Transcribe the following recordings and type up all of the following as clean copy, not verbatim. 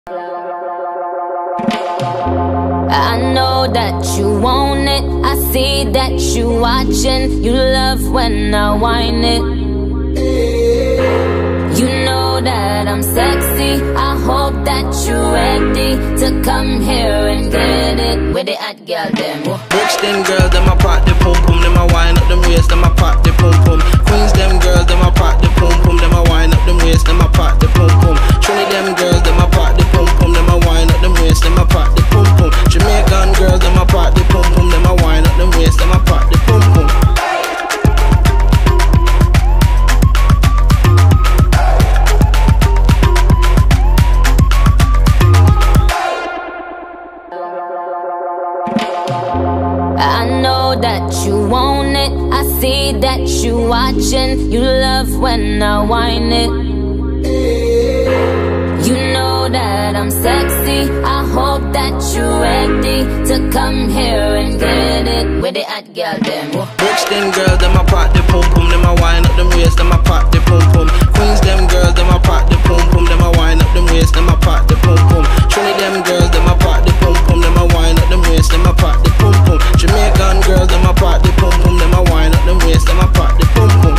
I know that you want it, I see that you watching. You love when I whine it. You know that I'm sexy, I hope that you're ready to come here and get it. With the hot girl them Rich them girls, them a pop the pum pum. Them a wine up them waist, them a pop the pum pum. Queens them girls, them a pop the pum pum. Them a wine up them waist, them a pop the pum pum. Trinity them girls, them a pop the pum pum. Them a wine up them waist, them a pop the pum pum. Jamaican girls, them a pop the pum pum. Them a wine up them waist, them a pop the pum pum. I know that you want it, I see that you watching. You love when I whine it. You know that I'm sexy, I hope that you're ready to come here and get it. With the hot girl them Rich them girls, them a pop the pum pum. Them a wine up them waist, them a pop the pum pum. Queens them girls, them a pop the pum pum. Them a wine up them waist, them a pop the pum pum. Trinity them girls, them a pop the pum pum. Them a wine up them waist, them a pop the pum pum. Jamaican girls, them a pop the pum pum. Them a wine up them waist, them a pop the pum pum.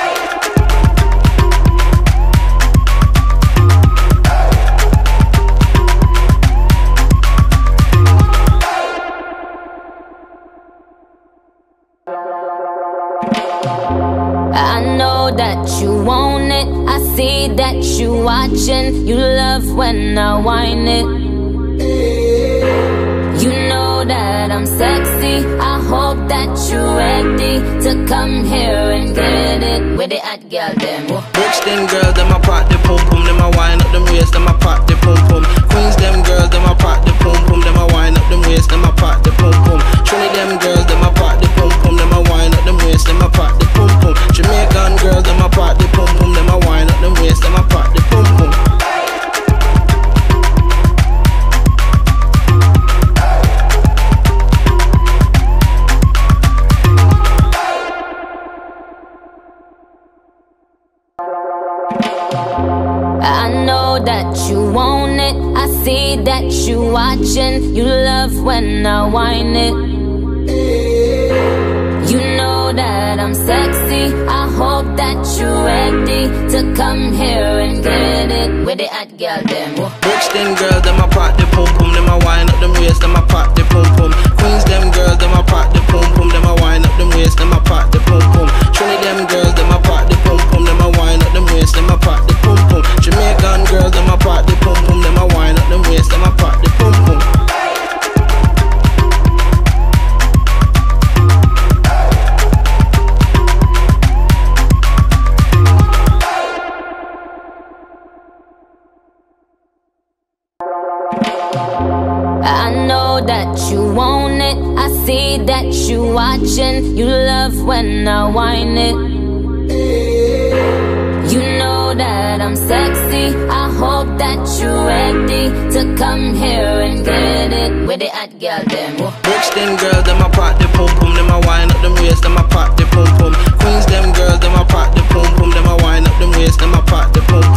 I know that you want it, I see that you watching. You love when I whine it. You know that I'm sexy, I hope that you're ready to come here and get it. With the hot girl them Rich them girls, them a pop the pum pum. Them a wine up them waist, them a pop the pum pum. Queens them girls, them a pop the pum pum. Them a wine up them waist, them a pop the pum pum. Trinity them girls, them a pop the pum pum. Them a wine up them waist, them a pop the pum pum. Jamaican girls, them a pop the pum pum. Them a wine up them waist, them a pop the pum pum. I know that you want it, I see that you watching. You love when I whine it. You know that I'm sexy, I hope that you're ready to come here and get it. With the hot girl them Rich them girls, them a pop the pum pum. Them a wine up them waist, them a pop the pum pum. Queens them girls, them a pop the pum pum. Them a wine up them waist, them a pop the pum pum. Trinity them girls, them a pop the pum pum. Them a wine up them waist, them a pop the pum pum. Jamaican girls, them a pop the pum pum. Them a wine up them waist, them a pop the pum pum. I know that you want it, I see that you watching. You love when I whine it. You know that I'm sexy, I hope that you're ready to come here and get it. With the hot girl them Rich them girls, them a pop the pum pum. Them a wine up them waist, them a pop the pum pum. Queens them girls, them a pop the pum pum. Them a wine up them waist, them a pop the pum pum.